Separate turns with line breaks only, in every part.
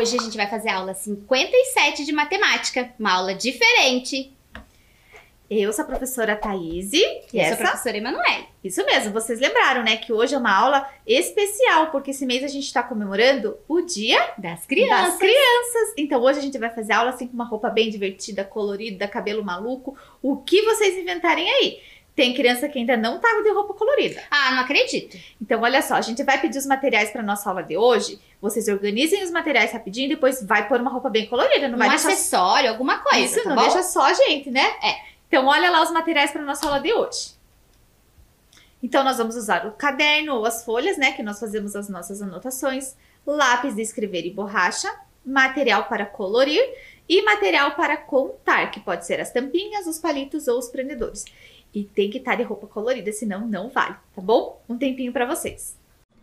Hoje a gente vai fazer a aula 57 de matemática, uma aula diferente.
Eu sou a professora Thaís
E eu sou a professora Emanuele.
Isso mesmo, vocês lembraram, né, que hoje é uma aula especial, porque esse mês a gente está comemorando o Dia
Das Crianças.
Então hoje a gente vai fazer aula assim com uma roupa bem divertida, colorida, cabelo maluco, o que vocês inventarem aí. Tem criança que ainda não tá de roupa colorida.
Ah, não acredito.
Então, olha só, a gente vai pedir os materiais para nossa aula de hoje. Vocês organizem os materiais rapidinho e depois vai pôr uma roupa bem colorida. Não vai deixar
acessório, alguma coisa,
isso,
tá
não
bom?
deixa só a gente, né?
É.
Então, olha lá os materiais para nossa aula de hoje. Então, nós vamos usar o caderno ou as folhas, né? Que nós fazemos as nossas anotações. Lápis de escrever e borracha. Material para colorir. E material para contar, que pode ser as tampinhas, os palitos ou os prendedores. E tem que estar de roupa colorida, senão não vale, tá bom? Um tempinho para vocês.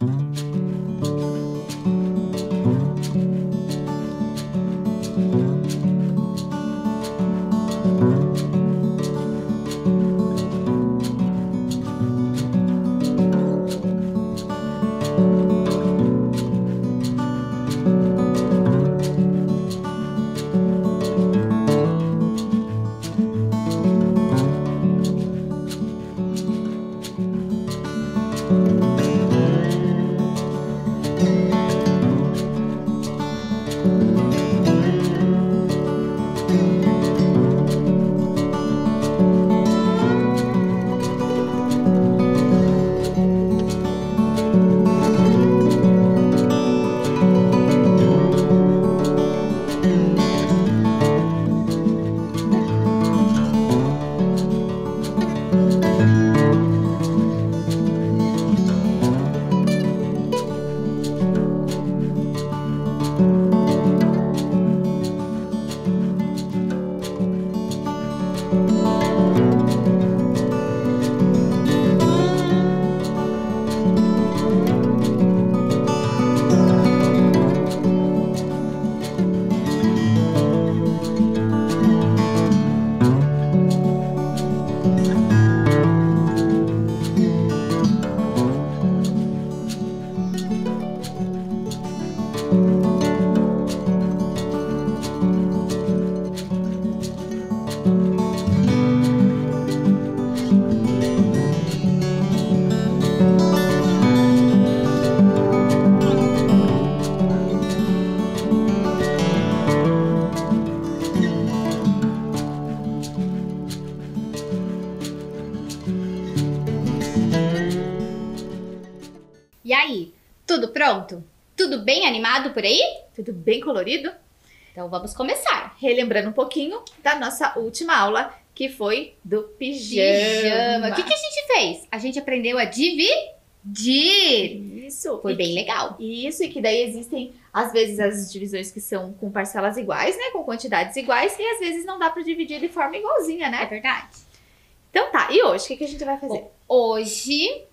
E aí, tudo pronto? Tudo bem animado por aí?
Tudo bem colorido?
Então vamos começar.
Relembrando um pouquinho da nossa última aula, que foi do pijama.
O que a gente fez? A gente aprendeu a dividir.
Isso.
Foi bem legal.
Isso, e que daí existem, às vezes, as divisões que são com parcelas iguais, né? Com quantidades iguais, e às vezes não dá pra dividir de forma igualzinha,
É
né?
verdade.
Então tá, e hoje, o que a gente vai fazer?
Bom, hoje,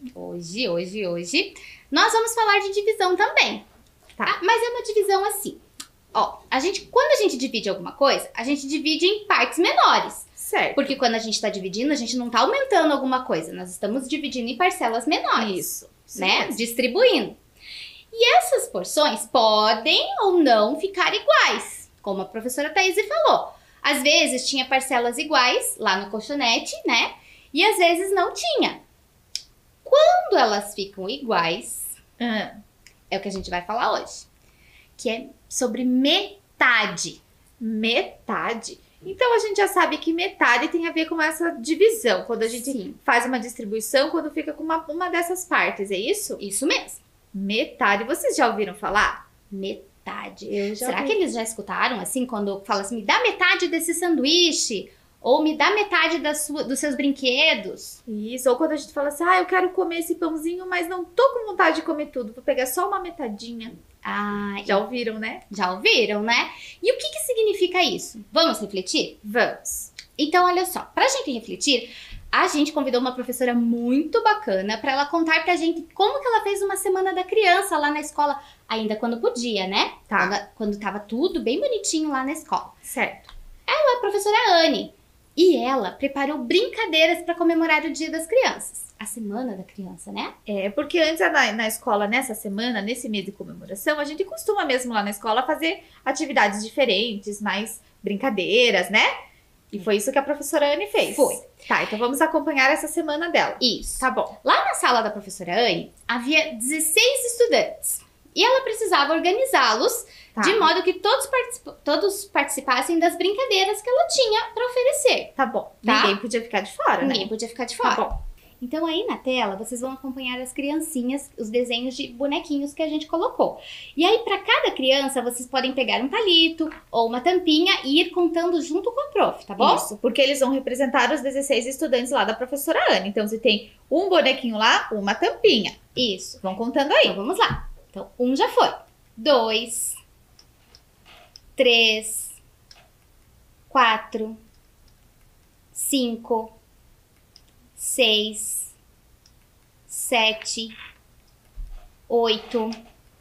nós vamos falar de divisão também.
Tá.
Mas é uma divisão assim. Ó, quando a gente divide alguma coisa, a gente divide em partes menores.
Certo.
Porque quando a gente tá dividindo, a gente não tá aumentando alguma coisa. Nós estamos dividindo em parcelas menores.
Isso
Né?
mesmo.
Distribuindo. E essas porções podem ou não ficar iguais, como a professora Thaís falou. Às vezes tinha parcelas iguais lá no colchonete, né? E às vezes não tinha. Quando elas ficam iguais, é o que a gente vai falar hoje. Que é sobre metade.
Metade. Então a gente já sabe que metade tem a ver com essa divisão. Quando a gente faz uma distribuição, quando fica com uma dessas partes, é isso?
Isso mesmo.
Metade. Vocês já ouviram falar?
Metade.
Eu já
Será
ouvi.
que eles já escutaram assim, quando fala assim, me dá metade desse sanduíche? Ou me dá metade dos seus brinquedos?
Isso. Ou quando a gente fala assim, eu quero comer esse pãozinho, mas não tô com vontade de comer tudo. Vou pegar só uma metadinha.
Ah,
Já ouviram, né?
já ouviram, né? E o que significa isso? Vamos refletir?
Vamos.
Então, olha só, pra gente refletir, a gente convidou uma professora muito bacana pra ela contar pra gente como que ela fez uma semana da criança lá na escola, ainda quando podia, né?
Tá.
Quando tava tudo bem bonitinho lá na escola.
Certo.
Ela é a professora Anne. E ela preparou brincadeiras para comemorar o Dia das Crianças. A Semana da Criança, né?
Porque antes na escola, nessa semana, nesse mês de comemoração, a gente costuma mesmo lá na escola fazer atividades diferentes, mais brincadeiras, né? E foi isso que a professora Anne fez.
Foi.
Tá, então vamos acompanhar essa semana dela.
Isso.
Tá bom.
Lá na sala da professora Anne, havia 16 estudantes. E ela precisava organizá-los
Tá.
de modo que todos participassem das brincadeiras que ela tinha para oferecer.
Tá bom.
Tá?
Ninguém podia ficar de fora,
Ninguém
né?
podia ficar de
Tá
fora.
bom.
Então aí na tela vocês vão acompanhar as criancinhas, os desenhos de bonequinhos que a gente colocou. E aí para cada criança vocês podem pegar um palito ou uma tampinha e ir contando junto com a prof, tá bom?
Isso, porque eles vão representar os 16 estudantes lá da professora Anne. Então, se tem um bonequinho lá, uma tampinha.
Isso.
Vão contando aí.
Então vamos lá. Então um já foi. 2, 3, 4, 5, 6, 7, 8,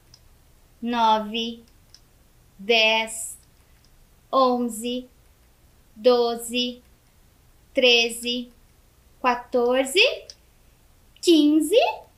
9, 10, 11, 12, 13, 14, 15,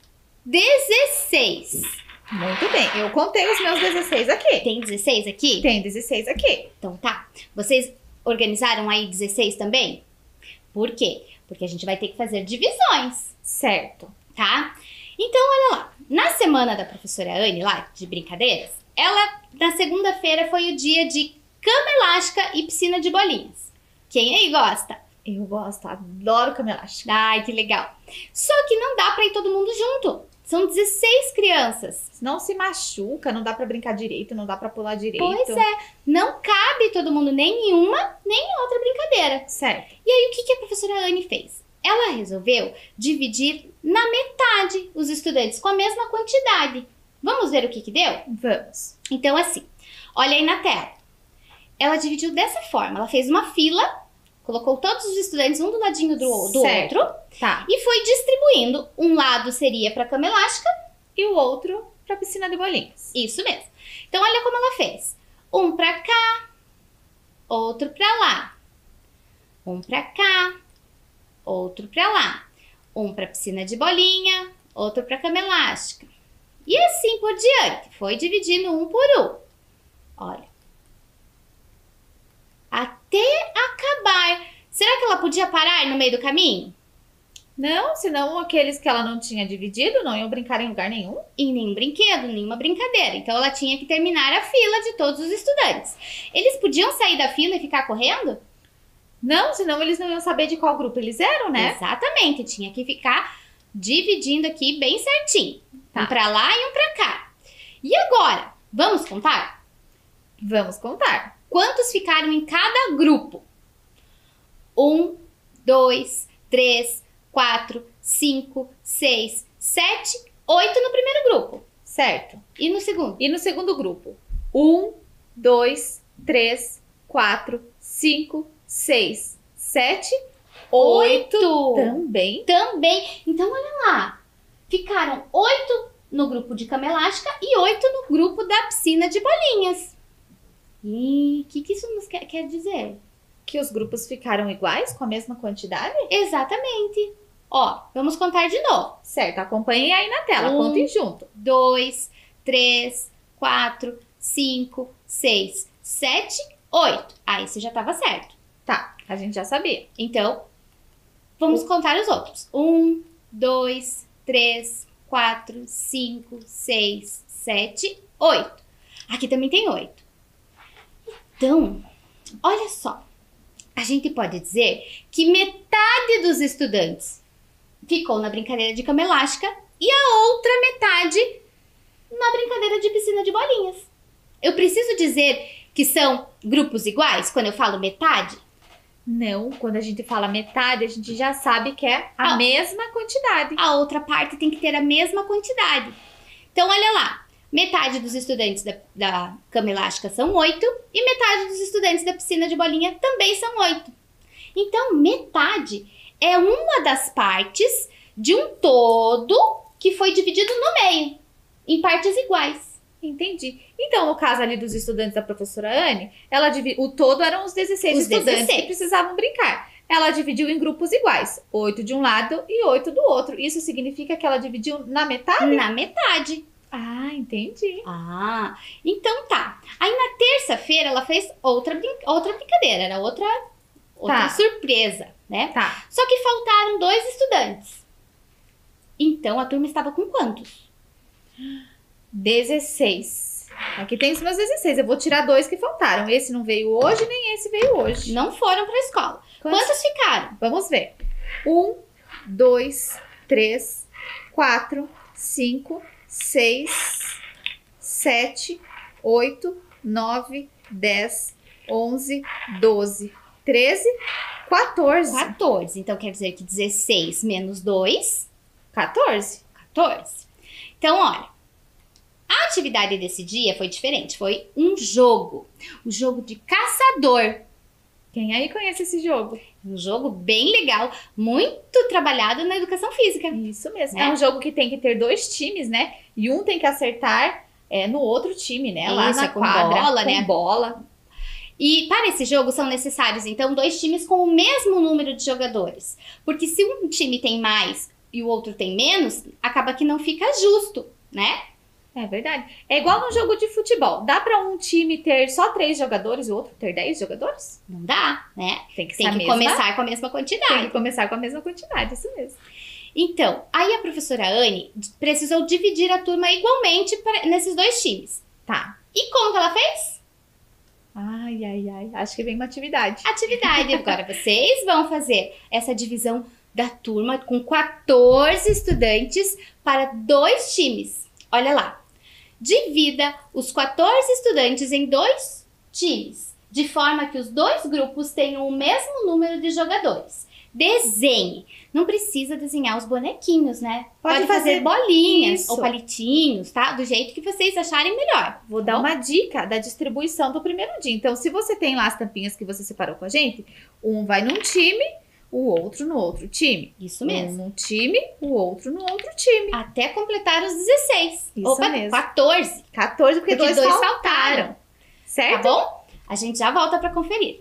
16.
Muito bem. Eu contei os meus 16 aqui.
Tem 16 aqui?
Tem 16 aqui.
Então tá. Vocês organizaram aí 16 também? Por quê? Porque a gente vai ter que fazer divisões,
Certo.
tá? Então, olha lá. Na semana da professora Anne, lá, de brincadeiras, na segunda-feira, foi o dia de cama elástica e piscina de bolinhas. Quem aí gosta?
Eu gosto, adoro cama elástica.
Ai, que legal. Só que não dá pra ir todo mundo junto. São 16 crianças.
Não se machuca, não dá pra brincar direito, não dá pra pular direito.
Pois é. Não cabe todo mundo nem em uma, nem em outra brincadeira.
Certo.
E aí, o que a professora Anne fez? Ela resolveu dividir na metade os estudantes com a mesma quantidade. Vamos ver o que deu?
Vamos.
Então, assim, olha aí na tela. Ela dividiu dessa forma. Ela fez uma fila, colocou todos os estudantes um do ladinho do
Certo.
outro
Tá.
e foi distribuindo. Um lado seria para a cama elástica.
E o outro pra piscina de bolinhas.
Isso mesmo. Então, olha como ela fez. Um para cá, outro para lá. Um para cá, outro para lá. Um para piscina de bolinha, outro para cama elástica. E assim por diante. Foi dividindo um por um. Olha. Até acabar. Será que ela podia parar no meio do caminho?
Não, senão aqueles que ela não tinha dividido não iam brincar em lugar nenhum.
Em nenhum brinquedo, nenhuma brincadeira. Então ela tinha que terminar a fila de todos os estudantes. Eles podiam sair da fila e ficar correndo?
Não, senão eles não iam saber de qual grupo eles eram, né?
Exatamente, tinha que ficar dividindo aqui bem certinho.
Tá.
Um pra lá e um pra cá. E agora, vamos contar?
Vamos contar.
Quantos ficaram em cada grupo? 1, 2, 3, 4, 5, 6, 7, 8 no primeiro grupo.
Certo.
E no segundo?
E no segundo grupo? 1, 2, 3, 4, 5, 6, 7, 8. Também.
Também. Então, olha lá. Ficaram 8 no grupo de cama elástica e 8 no grupo da piscina de bolinhas. E o que isso nos quer dizer?
Que os grupos ficaram iguais, com a mesma quantidade?
Exatamente. Ó, vamos contar de novo.
Certo, acompanhem aí na tela,
1,
contem junto.
2, 3, 4, 5, 6, 7, 8. Ah, esse já estava certo.
Tá, a gente já sabia.
Então, vamos contar os outros. 1, 2, 3, 4, 5, 6, 7, 8. Aqui também tem 8. Então, olha só. A gente pode dizer que metade dos estudantes ficou na brincadeira de cama elástica e a outra metade na brincadeira de piscina de bolinhas. Eu preciso dizer que são grupos iguais quando eu falo metade?
Não, quando a gente fala metade, a gente já sabe que é a mesma quantidade.
A outra parte tem que ter a mesma quantidade. Então, olha lá. Metade dos estudantes da cama elástica são 8 e metade dos estudantes da piscina de bolinha também são 8. Então, metade é uma das partes de um todo que foi dividido no meio, em partes iguais.
Entendi. Então, no caso ali dos estudantes da professora Anne, o todo eram os 16
Os
estudantes
16.
que precisavam brincar. ela dividiu em grupos iguais. 8 de um lado e 8 do outro. Isso significa que ela dividiu na metade?
Na metade.
Ah, entendi.
Ah, então tá. Aí na terça-feira ela fez outra brincadeira, era outra
Tá.
surpresa, né?
Tá.
Só que faltaram 2 estudantes. Então a turma estava com quantos?
16. Aqui tem os meus 16. Eu vou tirar 2 que faltaram. Esse não veio hoje, nem esse veio hoje.
Não foram para a escola. Quantos ficaram?
Vamos ver. 1, 2, 3, 4, 5, 6, 7, 8, 9, 10, 11, 12, 13, 14.
14. Então quer dizer que 16 menos 2,
14.
14. Então, olha, a atividade desse dia foi diferente. Foi um jogo. O jogo de caçador.
Quem aí conhece esse jogo?
Um jogo bem legal, muito trabalhado na educação física.
Isso mesmo.
Né?
É um jogo que tem que ter 2 times, né? E um tem que acertar no outro time, né? Lá
Isso,
na
com
quadra.
bola,
com
né?
bola.
E para esse jogo são necessários, então, 2 times com o mesmo número de jogadores. Porque se um time tem mais e o outro tem menos, acaba que não fica justo, né?
É verdade. É igual no jogo de futebol. Dá pra um time ter só 3 jogadores e o outro ter 10 jogadores?
Não dá, né?
Tem que,
Tem que começar com a mesma
Tem
quantidade.
que começar com a mesma quantidade, isso mesmo.
Então, aí a professora Anne precisou dividir a turma igualmente nesses 2 times.
Tá.
E como que ela fez?
Ai, ai, ai. Acho que vem uma atividade.
Atividade. Agora vocês vão fazer essa divisão da turma com 14 estudantes para 2 times. Olha lá. Divida os 14 estudantes em 2 times, de forma que os 2 grupos tenham o mesmo número de jogadores. Desenhe. Não precisa desenhar os bonequinhos, né?
Pode
fazer
fazer
bolinhas
isso.
ou palitinhos, tá? Do jeito que vocês acharem melhor.
Vou dar uma dica da distribuição do primeiro dia. Então, se você tem lá as tampinhas que você separou com a gente, um vai num time, o outro no outro time.
Isso mesmo.
Um num time, o outro no outro time.
Até completar os 16.
Isso
Opa,
mesmo.
14.
14, porque
Porque
2
dois
faltaram.
faltaram. Tá
Certo?
bom? A gente já volta para conferir.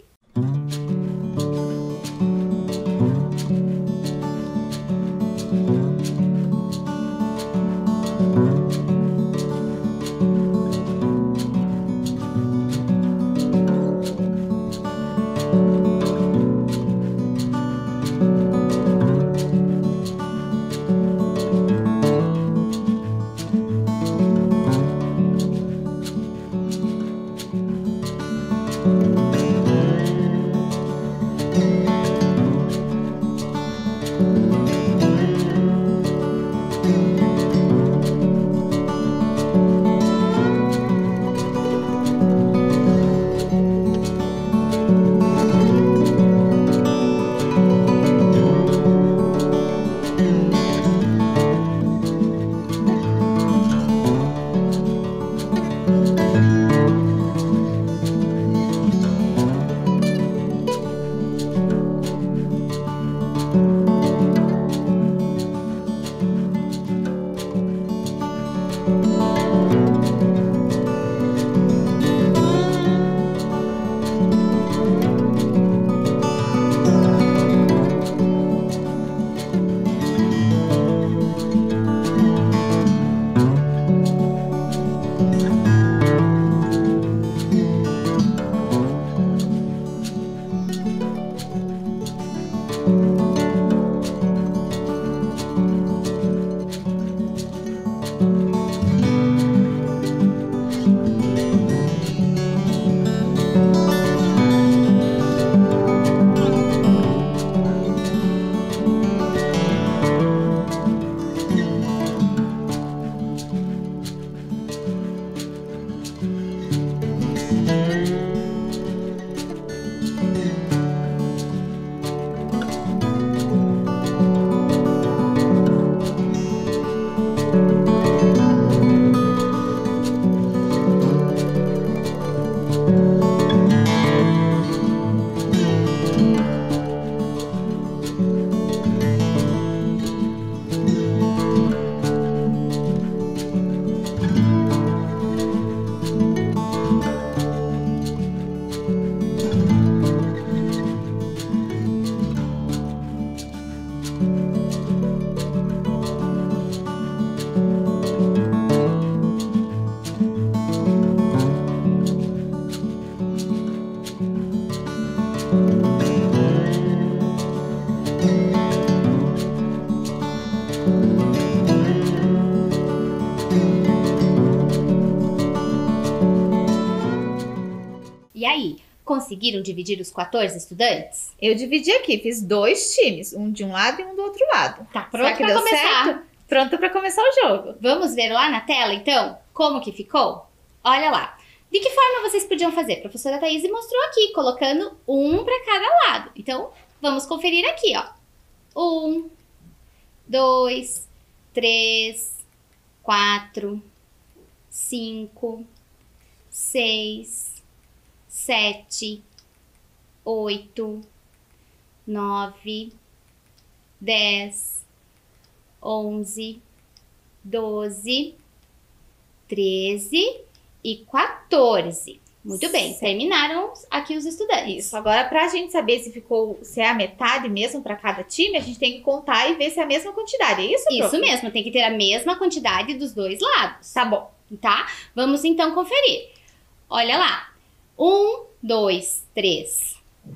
E aí, conseguiram dividir os 14 estudantes?
Eu dividi aqui, fiz 2 times, um de um lado e um do outro lado.
Tá
Será
pronto
que
para
deu
começar?
certo? Pronto para começar o jogo.
Vamos ver lá na tela, então, como que ficou? Olha lá. De que forma vocês podiam fazer? A professora Thaís mostrou aqui, colocando um para cada lado. Então, vamos conferir aqui, ó. 1, 2, 3, 4, 5, 6, 7, 8, 9, 10, 11, 12, 13 e 14. Muito bem,
Certo.
terminaram aqui os estudantes.
Isso. Agora, pra gente saber se é a metade mesmo para cada time, a gente tem que contar e ver se é a mesma quantidade. É isso,
Isso
prof?
mesmo, tem que ter a mesma quantidade dos dois lados,
Tá bom.
tá? Vamos então conferir. Olha lá. 1, 2, 3,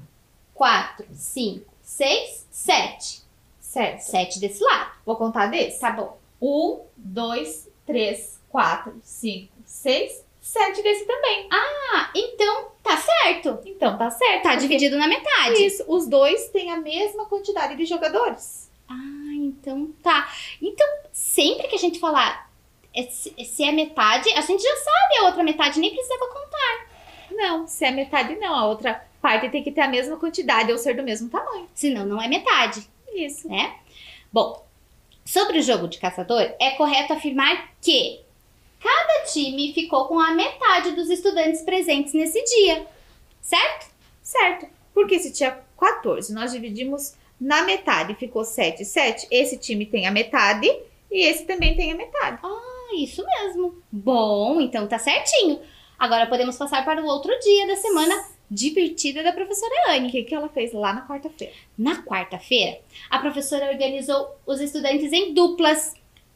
4, 5, 6, 7.
Certo.
7 desse lado.
Vou contar desse.
Tá bom.
1, 2, 3, 4, 5, 6, 7 desse também.
Ah, então tá certo.
Então tá certo.
Tá
porque
dividido na metade.
Isso, os dois têm a mesma quantidade de jogadores.
Ah, então tá. Então, sempre que a gente falar se é metade, a gente já sabe a outra metade, nem precisava contar.
Não, se é metade não, a outra parte tem que ter a mesma quantidade ou ser do mesmo tamanho.
Senão não é metade,
Isso.
né? Bom, sobre o jogo de caçador, é correto afirmar que cada time ficou com a metade dos estudantes presentes nesse dia, certo?
Certo. Porque se tinha 14, nós dividimos na metade, ficou 7, 7. Esse time tem a metade e esse também tem a metade.
Ah, isso mesmo. Bom, então tá certinho. Agora podemos passar para o outro dia da semana divertida da professora
O
Anne.
que ela fez lá na quarta-feira?
Na quarta-feira, a professora organizou os estudantes em duplas.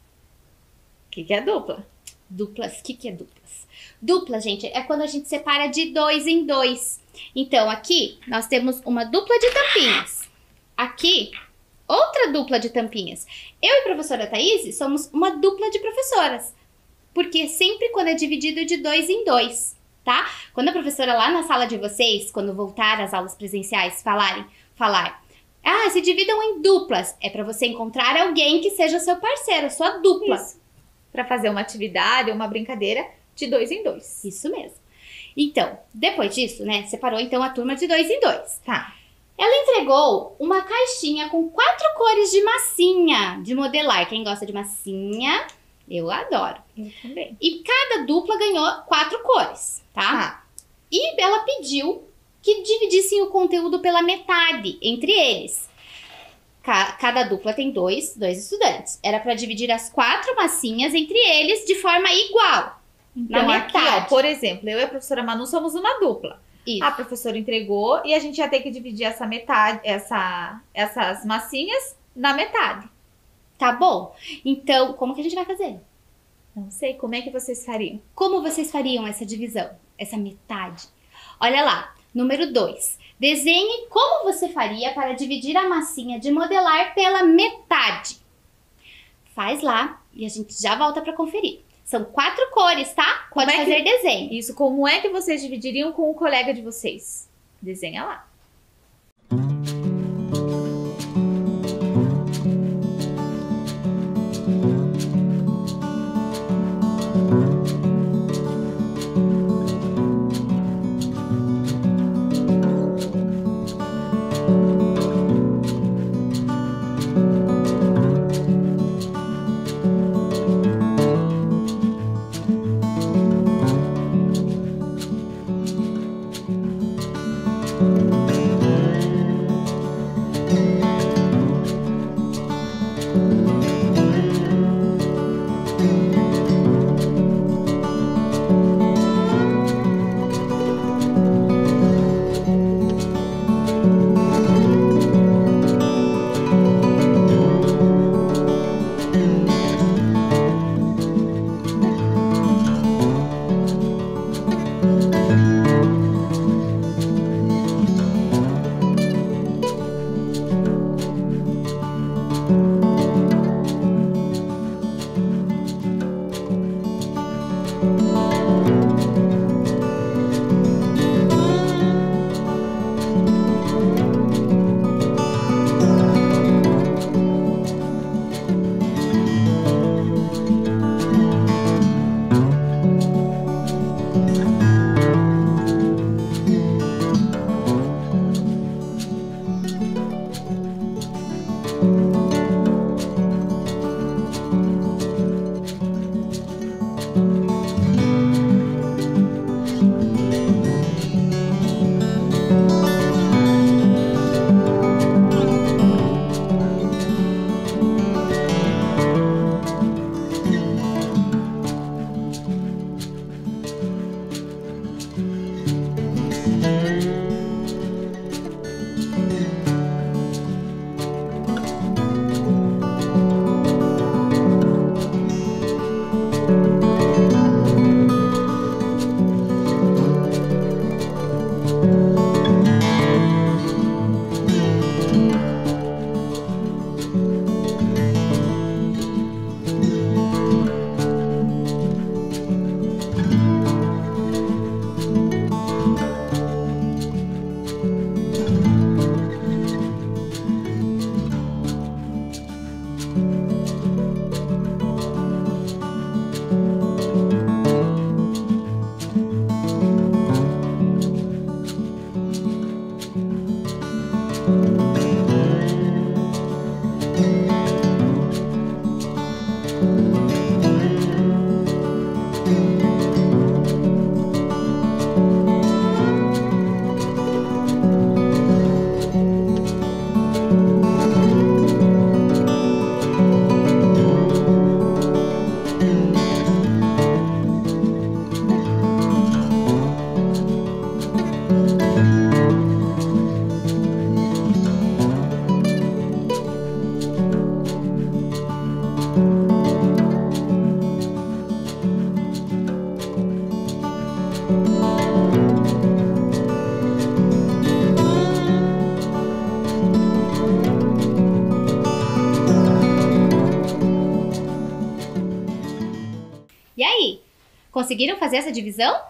O que é dupla?
Duplas, o que é duplas? Dupla, gente, é quando a gente separa de 2 em 2. Então, aqui nós temos uma dupla de tampinhas. Aqui, outra dupla de tampinhas. Eu e a professora Thaís somos uma dupla de professoras. Porque sempre quando é dividido de 2 em 2, tá? Quando a professora lá na sala de vocês, quando voltar às aulas presenciais, falar, se dividam em duplas. É para você encontrar alguém que seja seu parceiro, sua dupla.
Isso. Para fazer uma atividade ou uma brincadeira de 2 em 2.
Isso mesmo. Então, depois disso, né, separou então a turma de 2 em 2.
Tá.
Ela entregou uma caixinha com 4 cores de massinha de modelar. Quem gosta de massinha, eu adoro.
Eu também.
E cada dupla ganhou 4 cores, tá?
Tá.
E ela pediu que dividissem o conteúdo pela metade entre eles. Cada dupla tem dois estudantes. Era para dividir as 4 massinhas entre eles de forma igual.
Então,
Na
aqui, ó,
metade.
por exemplo, eu e a professora Manu somos uma dupla.
Isso.
A professora entregou e a gente ia ter que dividir essa metade, essas massinhas na metade.
Tá bom? Então, como que a gente vai fazer?
Não sei, como é que vocês fariam?
Como vocês fariam essa divisão? Essa metade? Olha lá, número 2. Desenhe como você faria para dividir a massinha de modelar pela metade. Faz lá e a gente já volta para conferir. São 4 cores, tá? Pode
Como é que-
fazer desenho.
Isso, como é que vocês dividiriam com o colega de vocês? Desenha lá.
E aí, conseguiram fazer essa divisão?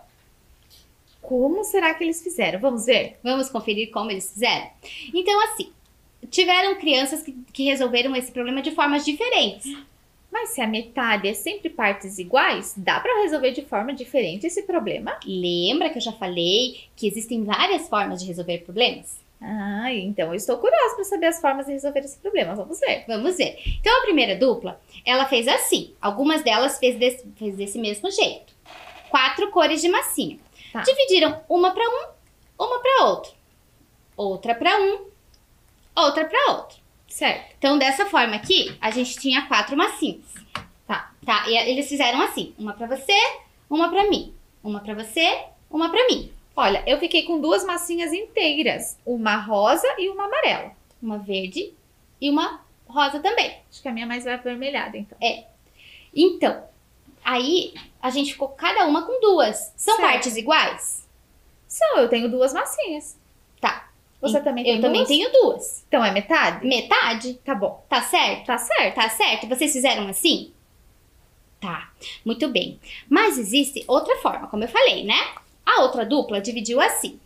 Como será que eles fizeram? Vamos ver?
Vamos conferir como eles fizeram? Então, assim, tiveram crianças que resolveram esse problema de formas diferentes.
Mas se a metade é sempre partes iguais, dá para resolver de forma diferente esse problema?
Lembra que eu já falei que existem várias formas de resolver problemas?
Ah, então eu estou curiosa para saber as formas de resolver esse problema. Vamos ver.
Vamos ver. Então, a primeira dupla, ela fez assim. Algumas delas fez desse mesmo jeito. 4 cores de massinha.
Tá.
Dividiram uma para um, uma para outro. Outra para um, outra para outro.
Certo.
Então, dessa forma aqui, a gente tinha 4 massinhas. Tá. E eles fizeram assim. Uma para você, uma para mim. Uma para você, uma para mim.
Olha, eu fiquei com 2 massinhas inteiras. Uma rosa e uma amarela.
Uma verde e uma rosa também.
Acho que a minha mais vai avermelhada, então.
Então, aí a gente ficou cada uma com 2. São
Certo.
partes iguais?
São, eu tenho 2 massinhas.
Tá.
Você também tem
Eu também
2?
tenho 2.
Então é metade?
Metade?
Tá bom.
Tá certo?
Tá certo.
Tá certo? Vocês fizeram assim? Tá. Muito bem. Mas existe outra forma, como eu falei, né? A outra dupla dividiu assim.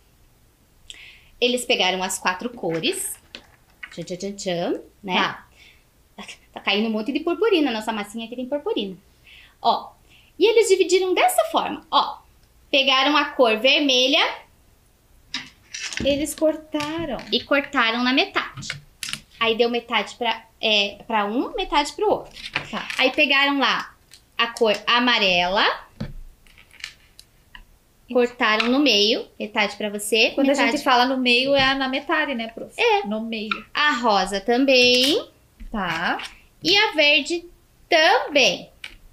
Eles pegaram as 4 cores. Tchan, tchan, tchan, tchan, né?
Tá.
Tá caindo um monte de purpurina. Nossa massinha aqui tem purpurina. Ó. E eles dividiram dessa forma. Ó. Pegaram a cor vermelha
Eles cortaram.
e cortaram na metade. Aí deu metade pra um, metade pro outro.
Tá.
Aí pegaram lá a cor amarela. Cortaram no meio. Metade pra você,
Quando a
metade
gente fala no meio, é na metade, né, prof? É. No meio.
a rosa também.
Tá.
E a verde também.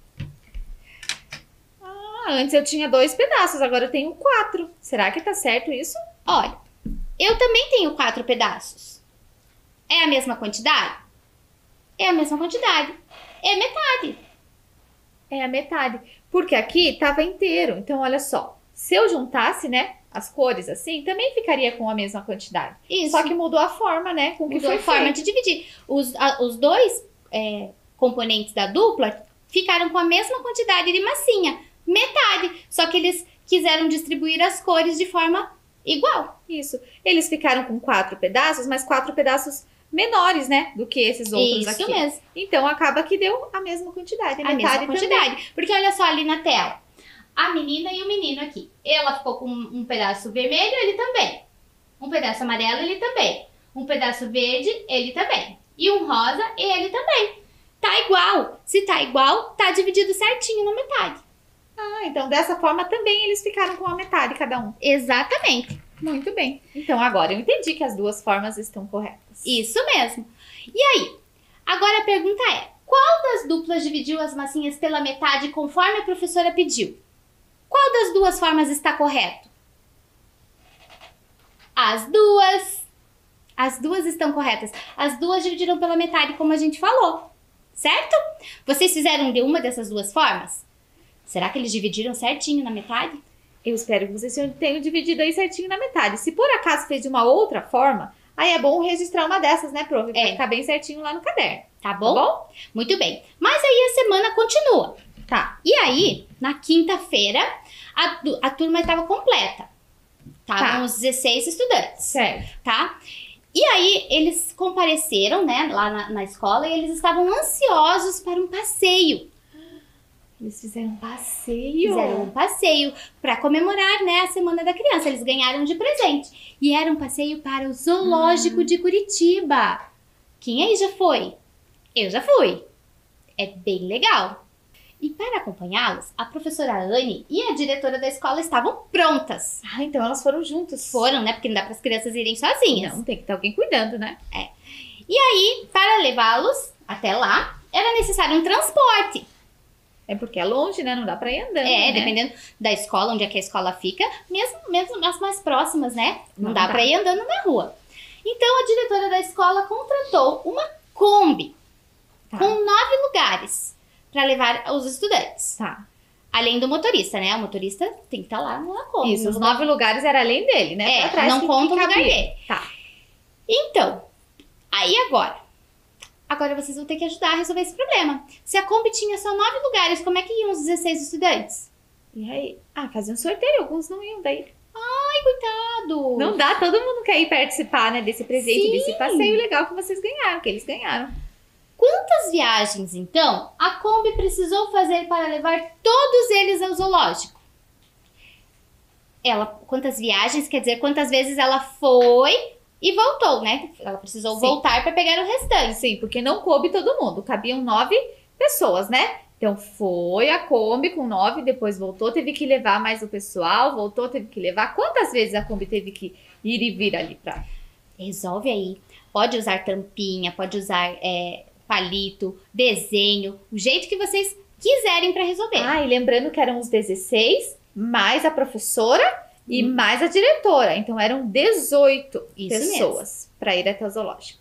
Ah, antes eu tinha 2 pedaços, agora eu tenho 4. Será que tá certo isso?
Olha, eu também tenho 4 pedaços. É a mesma quantidade? É a mesma quantidade. É metade.
É a metade. Porque aqui tava inteiro. Então, olha só. Se eu juntasse, né, as cores assim, também ficaria com a mesma quantidade.
Isso.
Só que mudou a forma, né, com que
Mudou
foi
a forma
feito.
de dividir. Os dois componentes da dupla ficaram com a mesma quantidade de massinha. Metade. Só que eles quiseram distribuir as cores de forma igual.
Isso. Eles ficaram com 4 pedaços, mas 4 pedaços menores, né, do que esses outros
Isso
aqui.
mesmo.
Então, acaba que deu a mesma quantidade.
A mesma quantidade. Porque olha só ali na tela. A menina e o menino aqui. Ela ficou com um pedaço vermelho, ele também. Um pedaço amarelo, ele também. Um pedaço verde, ele também. E um rosa, ele também. Tá igual. Se tá igual, tá dividido certinho na metade.
Ah, então dessa forma também eles ficaram com a metade cada um.
Exatamente.
Muito bem. Então agora eu entendi que as 2 formas estão corretas.
Isso mesmo. E aí? Agora a pergunta é: qual das duplas dividiu as massinhas pela metade conforme a professora pediu? Qual das 2 formas está correto? As 2. As 2 estão corretas. As 2 dividiram pela metade, como a gente falou. Certo? Vocês fizeram de uma dessas 2 formas? Será que eles dividiram certinho na metade?
Eu espero que vocês tenham dividido aí certinho na metade. Se por acaso fez de uma outra forma, aí é bom registrar uma dessas, né, prof? Pra ficar bem certinho lá no caderno.
Tá bom? Muito bem. Mas aí a semana continua.
Tá.
E aí, na quinta-feira, a turma estava completa. Estavam os 16 estudantes,
Certo.
tá? E aí, eles compareceram, né, lá na escola e eles estavam ansiosos para um passeio.
Eles fizeram um passeio.
Fizeram um passeio para comemorar, né, a Semana da Criança. Eles ganharam de presente. E era um passeio para o Zoológico de Curitiba. Quem aí já foi? Eu já fui. É bem legal. E para acompanhá-los, a professora Anne e a diretora da escola estavam prontas.
Ah, então elas foram juntas.
Foram, né? Porque não dá para as crianças irem sozinhas.
Não, tem que ter alguém cuidando, né?
E aí, para levá-los até lá, era necessário um transporte.
É porque é longe, né? Não dá pra ir andando,
É,
né?
dependendo da escola, onde é que a escola fica, mesmo as mais próximas, né? Não dá
dá.
para ir andando na rua. Então, a diretora da escola contratou uma Kombi
Tá.
com 9 lugares para levar os estudantes.
Tá.
Além do motorista, né? O motorista tem que estar lá na Kombi.
Isso,
no
os
lugar-
9 lugares era além dele, né?
É,
Pra trás
não
que
conta o lugar
cabia.
dele.
Tá.
Então, aí agora? Agora vocês vão ter que ajudar a resolver esse problema. Se a Kombi tinha só 9 lugares, como é que iam os 16 estudantes?
E aí? Ah, fazia um sorteio, alguns não iam daí.
Ai, coitado!
Não dá, todo mundo quer ir participar, né? Desse presente,
Sim.
desse passeio legal que vocês ganharam, que eles ganharam.
Quantas viagens, então, a Kombi precisou fazer para levar todos eles ao zoológico? Quantas viagens, quer dizer, quantas vezes ela foi e voltou, né? Ela precisou
Sim.
voltar para pegar o restante.
Sim, porque não coube todo mundo, cabiam 9 pessoas, né? Então foi a Kombi com 9, depois voltou, teve que levar mais o pessoal, voltou, teve que levar. Quantas vezes a Kombi teve que ir e vir ali pra...
Resolve aí. Pode usar tampinha, pode usar palito, desenho, o jeito que vocês quiserem para resolver.
Ah, e lembrando que eram os 16, mais a professora e mais a diretora. Então eram 18
Isso
pessoas para ir até o zoológico.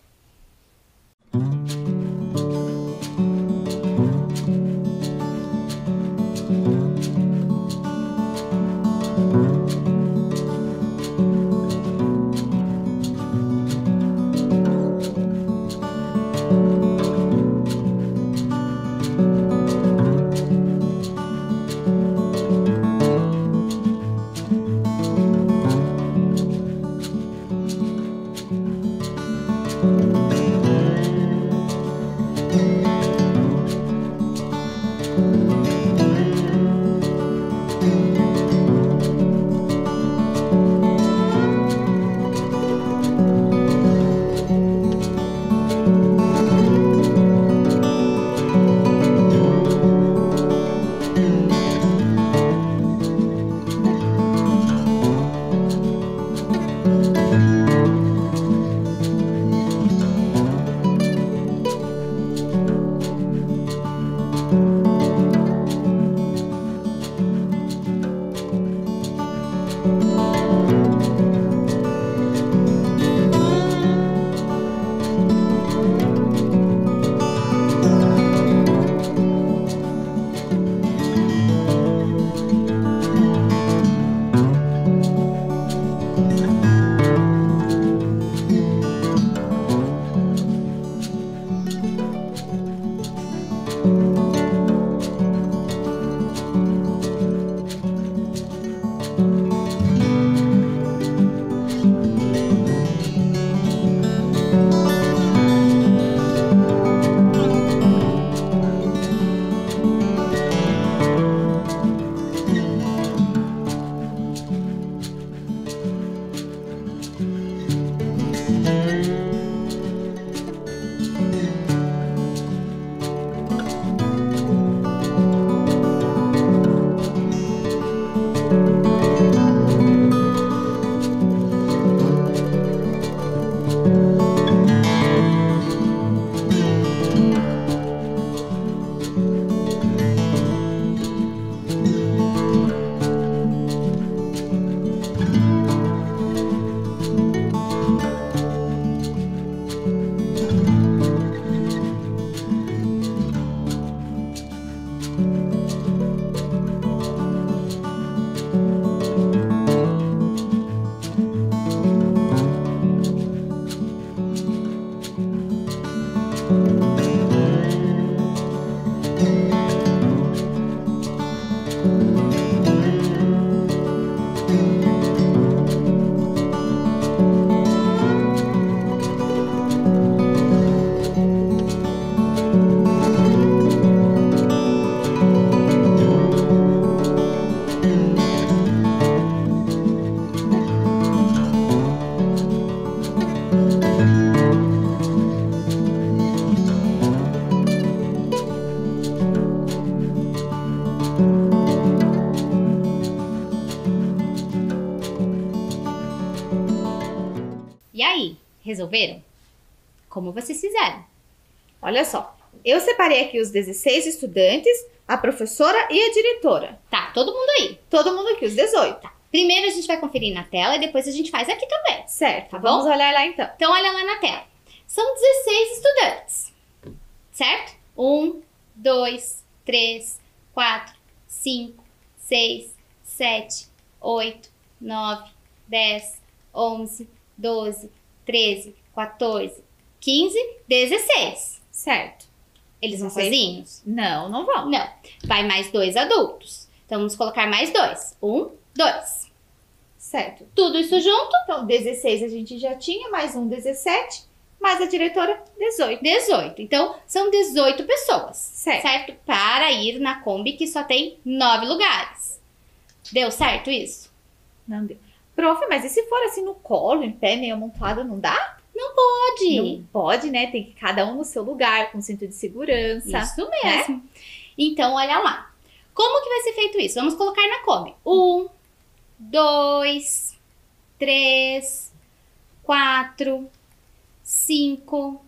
resolveram? Como vocês fizeram?
Olha só, eu separei aqui os 16 estudantes, a professora e a diretora.
Tá, todo mundo aí.
Todo mundo aqui, os 18.
Tá. Primeiro a gente vai conferir na tela e depois a gente faz aqui também.
Certo,
Tá bom?
vamos olhar lá então.
Então, olha lá na tela. São 16 estudantes, certo? 1, 2, 3, 4, 5, 6, 7, 8, 9, 10, 11, 12, 13, 14, 15, 16.
Certo.
Eles vão
16?
sozinhos?
Não, não vão.
Não. Vai mais 2 adultos. Então, vamos colocar mais 2. 1, 2.
Certo.
Tudo isso junto?
Então, 16 a gente já tinha, mais um 17, mais a diretora, 18.
18. Então, são 18 pessoas.
Certo.
Para ir na Kombi que só tem 9 lugares. Deu certo isso?
Não deu. Prof, mas e se for assim no colo, em pé, meio amontoado, não dá?
Pode.
Não pode, né? Tem que cada um no seu lugar, com cinto de segurança.
Isso mesmo. Então, olha lá. Como que vai ser feito isso? Vamos colocar na Kombi. 1, 2, 3, 4, 5,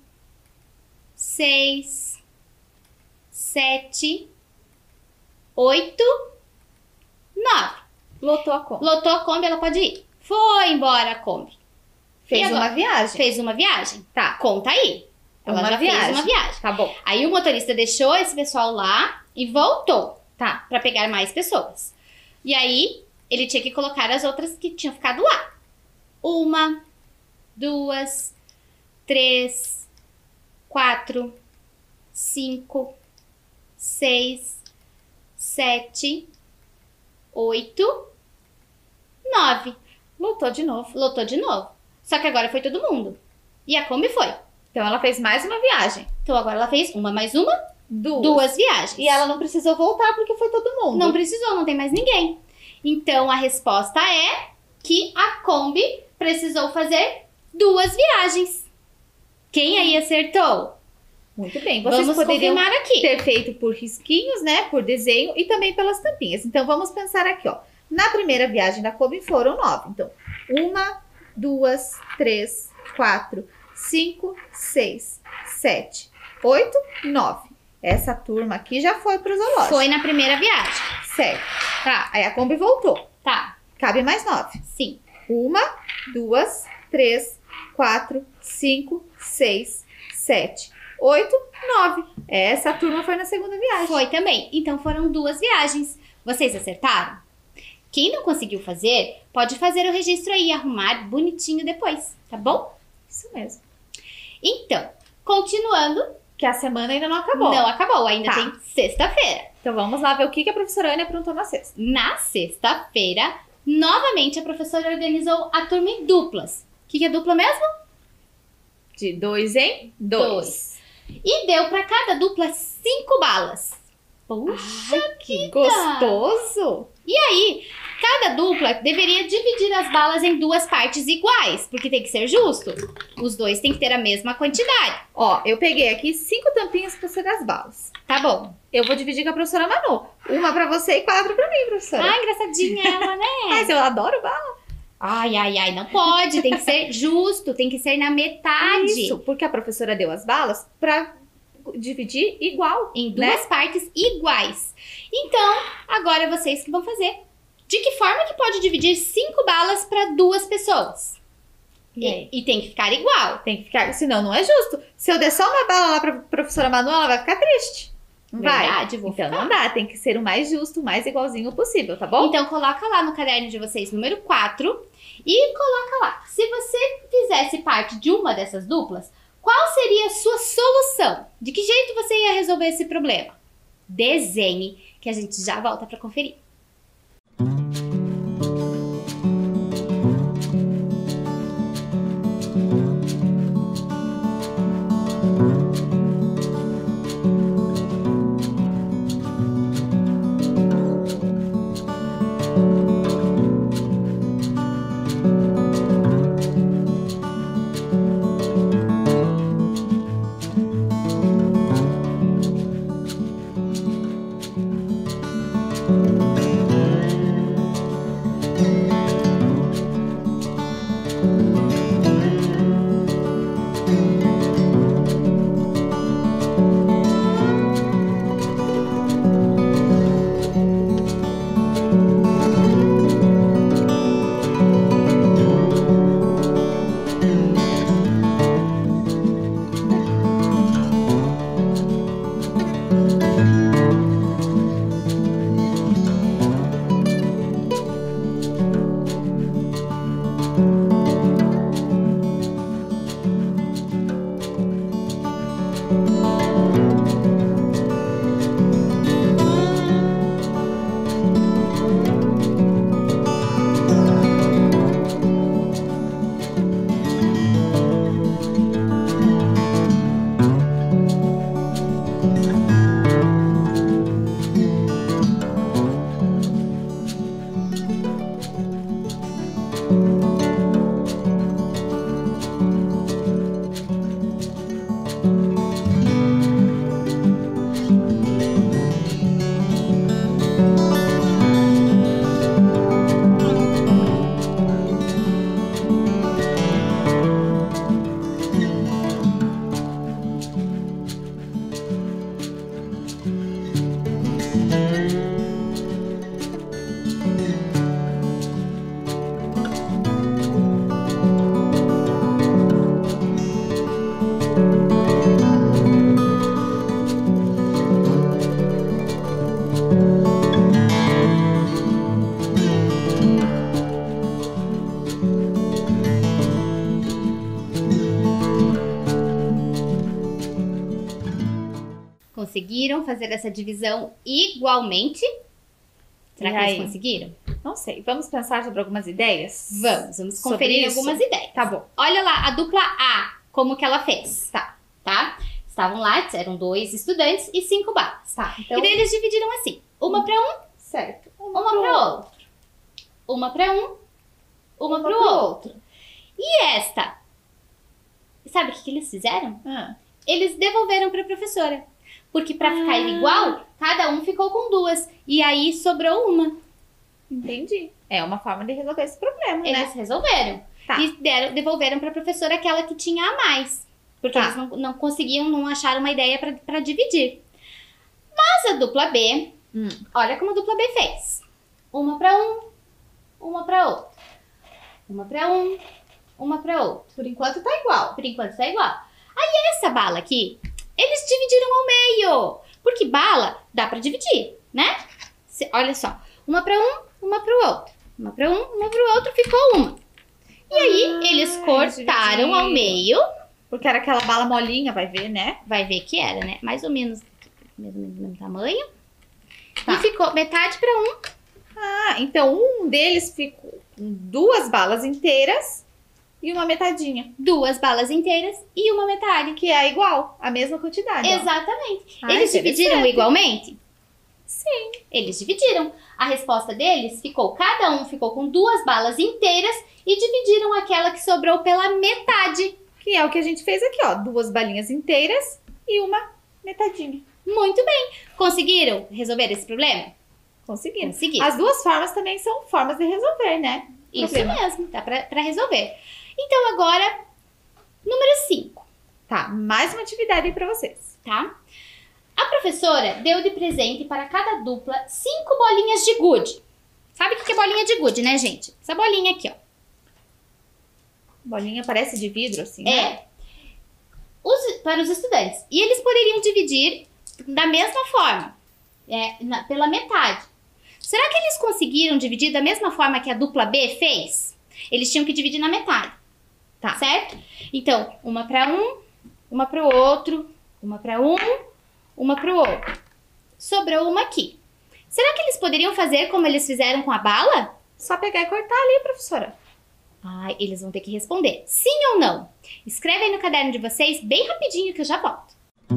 6, 7, 8, 9.
Lotou a conta.
Lotou a Kombi, ela pode ir. Foi embora a Kombi.
Fez
E agora?
uma viagem.
Fez uma viagem?
Tá.
Conta aí. Ela
Uma
já
viagem.
fez uma viagem.
Tá bom.
Aí o motorista deixou esse pessoal lá e voltou.
Tá.
Pra pegar mais pessoas. E aí, ele tinha que colocar as outras que tinham ficado lá. 1, 2, 3, 4, 5, 6, 7, 8, 9.
Lotou de novo.
Lotou de novo. Só que agora foi todo mundo. E a Kombi foi.
Então ela fez mais uma viagem.
Então agora ela fez uma mais uma,
Duas.
2 viagens.
E ela não precisou voltar porque foi todo mundo.
Não precisou, não tem mais ninguém. Então a resposta é que a Kombi precisou fazer 2 viagens. Quem aí acertou?
Muito bem. Vocês
Vamos
poderiam
confirmar aqui.
ter feito por risquinhos, né? Por desenho e também pelas tampinhas. Então vamos pensar aqui, ó. Na primeira viagem da Kombi foram 9. Então, 1, 2, 3, 4, 5, 6, 7, 8, 9. Essa turma aqui já foi pro zoológico.
Foi na primeira viagem.
Certo. Tá. Aí a Kombi voltou.
Tá,
Cabe mais 9.
sim.
1, 2, 3, 4, 5, 6, 7, 8, 9. Essa turma foi na segunda viagem.
Foi também. Então foram 2 viagens. Vocês acertaram? Quem não conseguiu fazer, pode fazer o registro aí e arrumar bonitinho depois, tá bom?
Isso mesmo.
Então, continuando,
Que a semana ainda não acabou.
não acabou, ainda
Tá.
tem sexta-feira.
Então vamos lá ver o que a professora Ana aprontou na sexta.
Na sexta-feira, novamente a professora organizou a turma em duplas. O que é dupla mesmo?
De 2 em 2.
E deu para cada dupla 5 balas. Puxa!
Que gostoso!
E aí, cada dupla deveria dividir as balas em 2 partes iguais, porque tem que ser justo. Os 2 têm que ter a mesma quantidade.
Ó, eu peguei aqui 5 tampinhas pra ser das balas.
Tá bom.
Eu vou dividir com a professora Manu. Uma pra você e 4 pra mim, professora.
Ah, engraçadinha ela, né?
Mas eu adoro bala.
Ai, ai, ai, não pode. Tem que ser justo, tem que ser na metade.
Isso, porque a professora deu as balas pra dividir igual.
Em
né?
2 partes iguais. Então, agora vocês que vão fazer. De que forma que pode dividir 5 balas para 2 pessoas?
E aí?
E tem que ficar igual.
Tem que ficar, senão não é justo. Se eu der só uma bala lá pra professora Manu, ela vai ficar triste. Não
Verdade,
vai?
vou
Então
ficar.
não dá, tem que ser o mais justo, o mais igualzinho possível, tá bom?
Então, coloca lá no caderno de vocês, número 4. E coloca lá. Se você fizesse parte de uma dessas duplas, qual seria a sua solução? De que jeito você ia resolver esse problema? Desenhe, que a gente já volta para conferir. conseguiram fazer essa divisão igualmente? Será
E
que
aí?
eles conseguiram?
Não sei. Vamos pensar sobre algumas ideias?
Vamos
Sobre
conferir
isso?
algumas ideias.
Tá bom.
Olha lá, a dupla A, como que ela fez, tá? Estavam lá, eram 2 estudantes e 5 balas.
Tá.
E
Então,
daí eles dividiram assim, uma para um,
certo.
uma para outro. Uma para um, uma para o outro. E esta? Sabe o que eles fizeram?
Ah,
Eles devolveram para a professora. Porque para ficar igual, cada um ficou com 2. E aí sobrou uma.
entendi. É uma forma de resolver esse problema, né?
Eles resolveram.
Tá.
E devolveram para a professora aquela que tinha a mais. Porque
Tá.
eles não conseguiam, não acharam uma ideia para dividir. Mas a dupla B, olha como a dupla B fez. Uma para um, uma para outro. Uma para um, uma para outro.
Por enquanto tá igual.
Por enquanto tá igual. Aí essa bala aqui, eles dividiram ao meio. Porque bala dá para dividir, né? Olha só. Uma para um, uma para o outro. Uma para um, uma para o outro, ficou uma. E aí eles cortaram ao meio.
Porque era aquela bala molinha, vai ver, né?
Vai ver que era, né? Mais ou menos do mesmo tamanho.
Tá.
E ficou metade para um.
Ah, então um deles ficou com 2 balas inteiras e uma metadinha.
2 balas inteiras e uma metade.
Que é igual, a mesma quantidade. ó.
Exatamente.
Ah,
Eles dividiram
interessante.
igualmente?
Sim.
Eles dividiram. A resposta deles ficou, cada um ficou com 2 balas inteiras e dividiram aquela que sobrou pela metade.
Que é o que a gente fez aqui, ó. 2 balinhas inteiras e uma metadinha.
Muito bem. Conseguiram resolver esse problema?
Conseguiram.
Conseguiram.
As 2 formas também são formas de resolver, né?
Isso
Problema.
mesmo, dá pra resolver. Então agora, número 5,
Tá, mais uma atividade aí pra vocês.
tá? A professora deu de presente para cada dupla 5 bolinhas de gude. Sabe o que é bolinha de gude, né, gente? Essa bolinha aqui, ó.
Bolinha parece de vidro, assim, né?
É. Para os estudantes. E eles poderiam dividir da mesma forma, pela metade. Será que eles conseguiram dividir da mesma forma que a dupla B fez? Eles tinham que dividir na metade.
Tá.
Certo? Então, uma para um, uma para o outro, uma para um, uma para o outro. Sobrou uma aqui. Será que eles poderiam fazer como eles fizeram com a bala?
Só pegar e cortar ali, professora.
Ai, eles vão ter que responder sim ou não. Escreve aí no caderno de vocês bem rapidinho que eu já volto.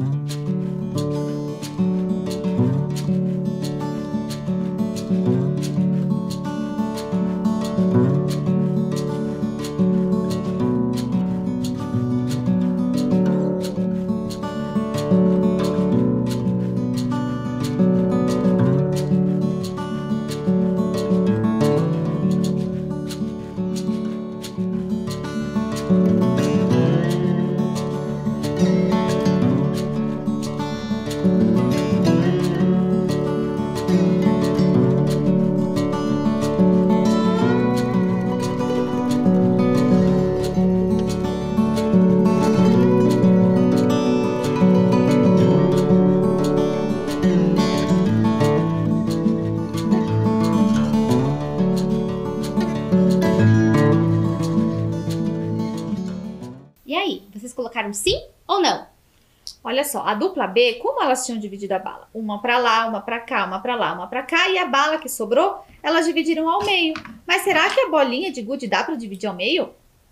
E aí, vocês colocaram sim ou não?
Olha só, a dupla B, como elas tinham dividido a bala? Uma pra lá, uma pra cá, uma pra lá, uma pra cá. E a bala que sobrou, elas dividiram ao meio. Mas será que a bolinha de gude dá pra dividir ao meio?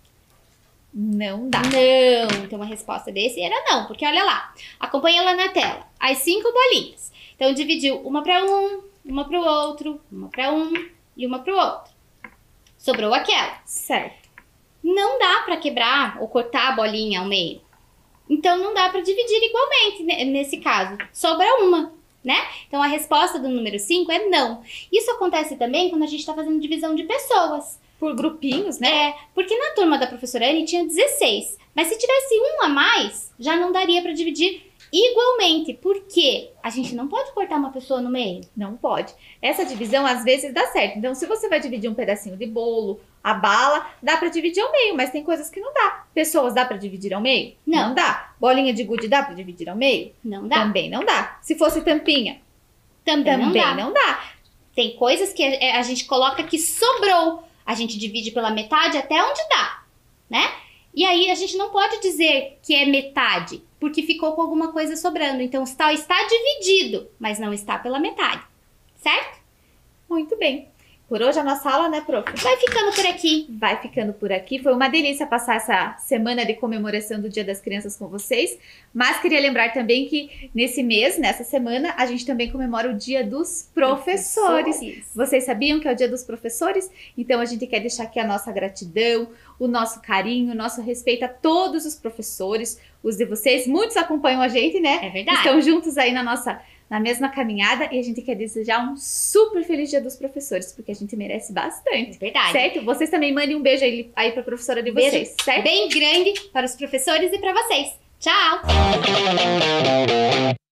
Não dá.
Não. Então a resposta desse era não, porque olha lá. Acompanha lá na tela. As 5 bolinhas. Então dividiu uma para um, uma para o outro, uma para um e uma para o outro. Sobrou aquela.
Certo.
Não dá para quebrar ou cortar a bolinha ao meio. Então não dá para dividir igualmente nesse caso. Sobra uma, né? Então a resposta do número 5 é não. Isso acontece também quando a gente está fazendo divisão de pessoas.
Por grupinhos, né?
É, porque na turma da professora Anne tinha 16. Mas se tivesse um a mais, já não daria para dividir igualmente. Por quê? A gente não pode cortar uma pessoa no meio.
Não pode. Essa divisão às vezes dá certo. Então, se você vai dividir um pedacinho de bolo, a bala, dá pra dividir ao meio, mas tem coisas que não dá. Pessoas dá pra dividir ao meio?
Não.
dá. Bolinha de gude dá pra dividir ao meio?
Não dá.
Também não dá. Se fosse tampinha?
Também não dá.
não dá.
Tem coisas que a gente coloca que sobrou. A gente divide pela metade até onde dá, né? E aí a gente não pode dizer que é metade, porque ficou com alguma coisa sobrando. Então, está dividido, mas não está pela metade, certo?
Muito bem. Por hoje a nossa aula, né, prof?
Vai ficando por aqui.
Vai ficando por aqui. Foi uma delícia passar essa semana de comemoração do Dia das Crianças com vocês. Mas queria lembrar também que nesse mês, nessa semana, a gente também comemora o Dia dos Professores. Vocês sabiam que é o Dia dos Professores? Então a gente quer deixar aqui a nossa gratidão, o nosso carinho, o nosso respeito a todos os professores, os de vocês. Muitos acompanham a gente, né?
É verdade.
Estão juntos aí na mesma caminhada, e a gente quer desejar um super feliz Dia dos Professores, porque a gente merece bastante.
É verdade.
Certo? Vocês também mandem um beijo aí pra professora de vocês,
Beijo
certo?
bem grande para os professores e para vocês. Tchau!